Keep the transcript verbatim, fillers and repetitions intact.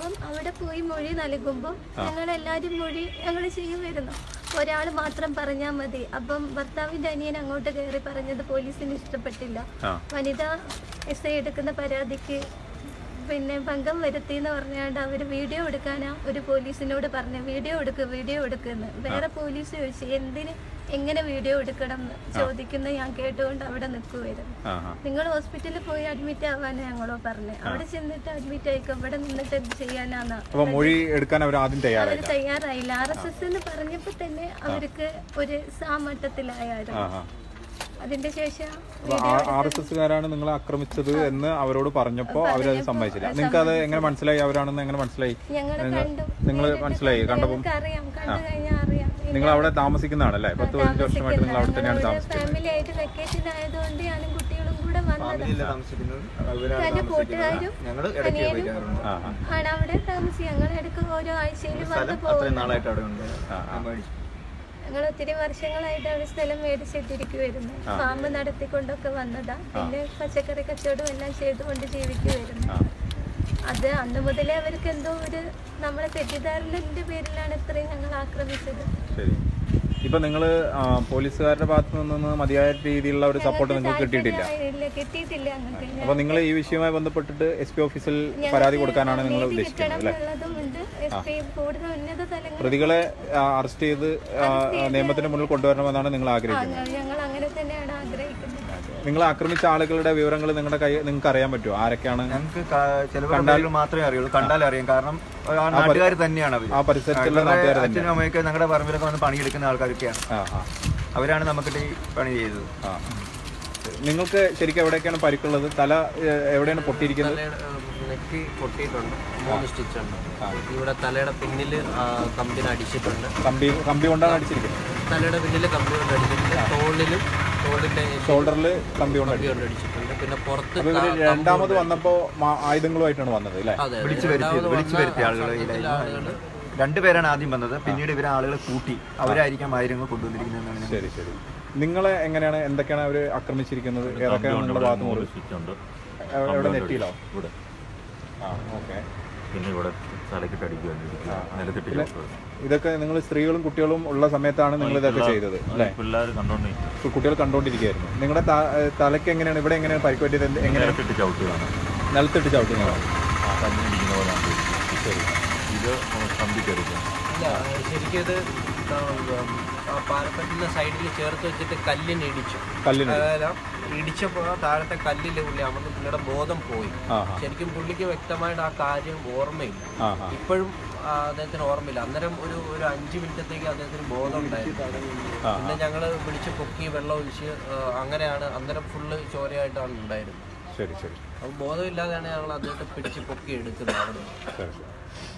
അപ്പം അവിടെ പോയി മൊഴി നൽകുമ്പോൾ ഞങ്ങളെല്ലാവരും മൊഴി ഞങ്ങൾ ചെയ്യുമായിരുന്നു. ഒരാൾ മാത്രം പറഞ്ഞാൽ മതി. അപ്പം ഭർത്താവിൻ്റെ അനിയൻ അങ്ങോട്ട് കയറി പറഞ്ഞത് പോലീസിന് ഇഷ്ടപ്പെട്ടില്ല. വനിതാ എസ് ഐ എടുക്കുന്ന പരാതിക്ക് പിന്നെ ഭംഗം വരുത്തി എന്ന് പറഞ്ഞാണ്ട് അവർ വീഡിയോ എടുക്കാനാ ഒരു പോലീസിനോട് പറഞ്ഞു, വീഡിയോ എടുക്കുക വീഡിയോ എടുക്കുന്നു. വേറെ പോലീസ് ചോദിച്ചു എന്തിന് എങ്ങനെ വീഡിയോ എടുക്കണം എന്ന് ചോദിക്കുന്നത് ഞാൻ കേട്ടുകൊണ്ട് അവിടെ നിൽക്കുമായിരുന്നു. നിങ്ങൾ ഹോസ്പിറ്റലിൽ പോയി അഡ്മിറ്റ് ആവാനാണ് ഞങ്ങളോ പറഞ്ഞത്. അവിടെ ചെന്നിട്ട് അഡ്മിറ്റ് ആയിക്കോ, ഇവിടെ നിന്നിട്ട് എന്ത് ചെയ്യാനാണ് അവർ തയ്യാറായില്ല. ആർ എസ് എസ് എന്ന് പറഞ്ഞപ്പോൾ തന്നെ അവർക്ക് ഒരു സാമട്ടത്തിലായിരുന്നു. അതിന്റെ ശേഷം ആർ എസ് എസ്കാരാണ് നിങ്ങളെ ആക്രമിച്ചത് എന്ന് അവരോട് പറഞ്ഞപ്പോ അവരത് സമ്മതിച്ചില്ല. നിങ്ങൾക്ക് അത് എങ്ങനെ മനസ്സിലായി അവരാണെന്ന് എങ്ങനെ മനസ്സിലായി? നിങ്ങൾ മനസ്സിലായി കണ്ടപ്പോൾ അറിയാം, കണ്ടു കഴിഞ്ഞാൽ അറിയാം. നിങ്ങൾ അവിടെ താമസിക്കുന്നതാണല്ലേ? പത്ത് പതിനഞ്ച് വർഷമായിട്ട് നിങ്ങൾ അവിടെ തന്നെയാണ് താമസിക്കുന്നത്. ഫാമിലി ആയിട്ട് വെക്കേഷൻ ആയതുകൊണ്ട് ഞാനും കുട്ടികളും കൂടെ വന്നത്. കൂട്ടുകാരും അനിയനും ആണ് അവിടെ താമസിക്കുക. ഞങ്ങൾ ഇടയ്ക്ക് ഓരോ ആഴ്ചയിലും വന്ന് പോകും. ഞങ്ങൾ ഒത്തിരി വർഷങ്ങളായിട്ട് അവിടെ സ്ഥലം മേടിച്ചിട്ടിരിക്കുമായിരുന്നു. ഫാം നടത്തിക്കൊണ്ടൊക്കെ വന്നതാ. പിന്നെ പച്ചക്കറി കച്ചവടം എല്ലാം ചെയ്തുകൊണ്ട് ജീവിക്കുമായിരുന്നു. അത് അന്ന് മുതലേ അവർക്ക് എന്തോ ഒരു നമ്മളെ തെറ്റിദ്ധാരണന്റെ പേരിലാണ് ഇത്രയും ഞങ്ങൾ ആക്രമിച്ചത്. ഇപ്പൊ നിങ്ങള് പോലീസുകാരുടെ ഭാഗത്തു നിന്ന് മതിയായ രീതിയിലുള്ള ഒരു സപ്പോർട്ട് നിങ്ങൾക്ക് കിട്ടിയിട്ടില്ല? കിട്ടിയിട്ടില്ല. അപ്പൊ നിങ്ങൾ ഈ വിഷയവുമായി ബന്ധപ്പെട്ടിട്ട് എസ് പി ഓഫീസിൽ പരാതി കൊടുക്കാനാണ് നിങ്ങൾ ഉദ്ദേശിക്കുന്നത്? പ്രതികളെ അറസ്റ്റ് ചെയ്ത് നിയമത്തിന് മുന്നിൽ കൊണ്ടുവരണമെന്നാണ് നിങ്ങൾ ആഗ്രഹിക്കുന്നത്? ഞങ്ങൾ അങ്ങനെ തന്നെയാണ് ആഗ്രഹിക്കുന്നത്. നിങ്ങൾ ആക്രമിച്ച ആളുകളുടെ വിവരങ്ങൾ നിങ്ങളുടെ കൈ നിങ്ങൾക്ക് അറിയാൻ പറ്റുമോ? ആരൊക്കെയാണ്? ഞങ്ങൾക്ക് കണ്ടാൽ മാത്രമേ അറിയുള്ളൂ. കണ്ടാൽ അറിയാം. കാരണം നാട്ടുകാർ തന്നെയാണ് അവർ. ആ പരിസരത്തുള്ള നാട്ടുകാർ, അച്ഛനും അമ്മയൊക്കെ ഞങ്ങളുടെ പറമ്പിലൊക്കെ വന്ന് പണിയെടുക്കുന്ന ആൾക്കാരൊക്കെയാണ്. അവരാണ് നമുക്ക് ഈ പണി ചെയ്തത്. നിങ്ങൾക്ക് ശരിക്കും എവിടെയൊക്കെയാണ് പരിക്കുള്ളത്? തല എവിടെയാണ് പൊട്ടിയിരിക്കുന്നത്? നെക്ക് പൊട്ടിയിട്ടുണ്ട്, മൂന്ന് സ്റ്റിച്ച് ഉണ്ട്. ഇവിടെ തലയുടെ പിന്നിൽ കമ്പിന് അടിച്ചിട്ടുണ്ട്. കമ്പി കമ്പി കൊണ്ടാണ് അടിച്ചിരിക്കുന്നത്? തലയുടെ പിന്നിൽ കമ്പി കൊണ്ട് അടിച്ചിട്ടുണ്ട്. തോളിലും തോളിന്റെ ഷോൾഡറിൽ കമ്പി കൊണ്ട് അടിച്ചിട്ടുണ്ട്. പിന്നെ പുറത്ത് രണ്ടാമത് വന്നപ്പോ ആയുധങ്ങളുമായിട്ടാണ് വന്നത് അല്ലേ? വിളിച്ചു വരുത്തിയത് വിളിച്ചു വരുത്തിയ ആളുകൾ രണ്ടുപേരാണ് ആദ്യം വന്നത്. പിന്നീട് ഇവരെ ആളുകളെ കൂട്ടി അവരായിരിക്കാം ആയിരങ്ങൾ കൊണ്ടുവന്നിരിക്കുന്നതെന്നാണ്. ശരി ശരി. നിങ്ങളെ എങ്ങനെയാണ് എന്തൊക്കെയാണ് അവർ ആക്രമിച്ചിരിക്കുന്നത്? ഏതൊക്കെയാണ് നിങ്ങളുടെ ഭാഗത്ത് മുറിച്ചിട്ടുണ്ട്? എവിടെ നെറ്റിയിലോ? ആ ഓക്കെ. പിന്നെ ഇവിടെ ഇതൊക്കെ നിങ്ങൾ സ്ത്രീകളും കുട്ടികളും ഉള്ള സമയത്താണ് നിങ്ങൾ ഇതൊക്കെ ചെയ്തത് അല്ലേ? പിള്ളേർ കണ്ടോണ്ടിരിക്കും, കുട്ടികൾ കണ്ടോണ്ടിരിക്കുകയായിരുന്നു. നിങ്ങളുടെ തലയ്ക്ക് എങ്ങനെയാണ് ഇവിടെ എങ്ങനെയാണ് പരിക്ക് പറ്റിയത്? എങ്ങനെയാണ്? ചവിട്ടുകയാണ്, നിലത്തിട്ട് ചവിട്ടുന്നതാണ്. ശരി. ഇത് കമ്പിക്കടിക്കാം. ശരിക്കും ഇത് പാരപ്പറ്റിന്റെ സൈഡിൽ ചേർത്ത് വെച്ചിട്ട് കല്ലിന് ഇടിച്ചു. കല്ലിന് ഇടിച്ചപ്പോൾ താഴത്തെ കല്ലില് പുള്ളി അമർന്ന് പുള്ളിയുടെ ബോധം പോയി. ശരിക്കും പുള്ളിക്ക് വ്യക്തമായിട്ട് ആ കാര്യം ഓർമ്മയില്ല. ഇപ്പോഴും അദ്ദേഹത്തിന് ഓർമ്മയില്ല. അന്നേരം ഒരു ഒരു അഞ്ചു മിനിറ്റത്തേക്ക് അദ്ദേഹത്തിന് ബോധം ഉണ്ടായിരുന്നു. പിന്നെ ഞങ്ങൾ പിടിച്ച് പൊക്കി വെള്ളം ഒഴിച്ച് അങ്ങനെയാണ്. അന്നേരം ഫുള്ള് ചോരയായിട്ടാണ് ഉണ്ടായിരുന്നത്. ശരി ശരി. അപ്പോൾ ബോധമില്ലാതെയാണ് ഞങ്ങൾ അദ്ദേഹത്തെ പിടിച്ച് പൊക്കി എടുക്കുന്നത് അവിടെ.